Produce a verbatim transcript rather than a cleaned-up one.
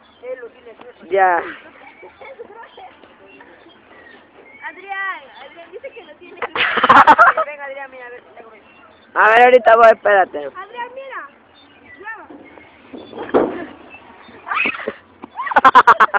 Él lo tiene grueso. Ya. Adrián, Adrián dice que lo tiene. Venga, Adrián, mira, a ver si está grueso. A ver, ahorita voy, espérate. Adrián, mira. Ya.